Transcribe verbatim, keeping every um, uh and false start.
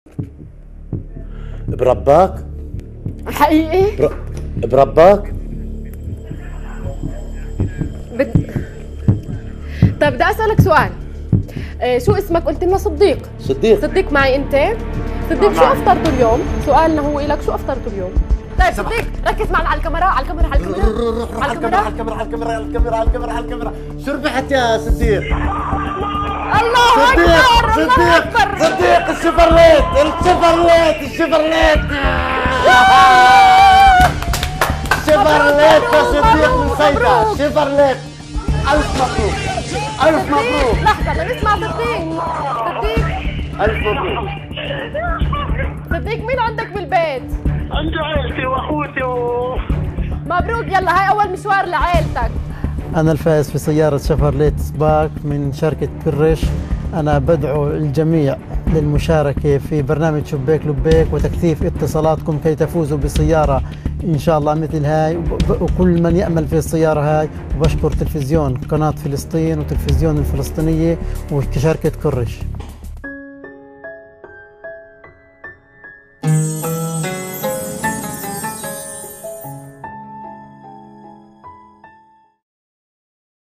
برباك؟ حقيقي؟ بر... برباك؟ بت... طيب بدي اسالك سؤال. آه شو اسمك؟ قلت لنا صديق. صديق. صديق معي انت؟ صديق شو افطرتوا اليوم؟ سؤالنا هو لك، شو افطرتوا اليوم؟ طيب صديق ركز معنا على الكاميرا، على الكاميرا، على الكاميرا، على الكاميرا على الكاميرا على الكاميرا على الكاميرا على الكاميرا على الكاميرا. شو ربحت يا صديق؟ الله اكبر، الله اكبر. صديق الشيفرليت، الشيفرليت، الشيفرليت. شيفرليت يا صديق من صيدا، شيفرليت. ألف مبروك، ألف مبروك. لحظة لنسمع صديق. صديق ألف مبروك. صديق مين عندك بالبيت؟ عندي عيلتي واخوتي و... مبروك. يلا هاي أول مشوار لعيلتك. أنا الفائز في سيارة شيفرليت سباك من شركة كرش. أنا بدعو الجميع للمشاركة في برنامج شبيك لبيك وتكثيف اتصالاتكم كي تفوزوا بسيارة إن شاء الله مثل هاي، وكل من يأمل في السيارة هاي. وبشكر تلفزيون قناة فلسطين وتلفزيون الفلسطينية وشركة كرش.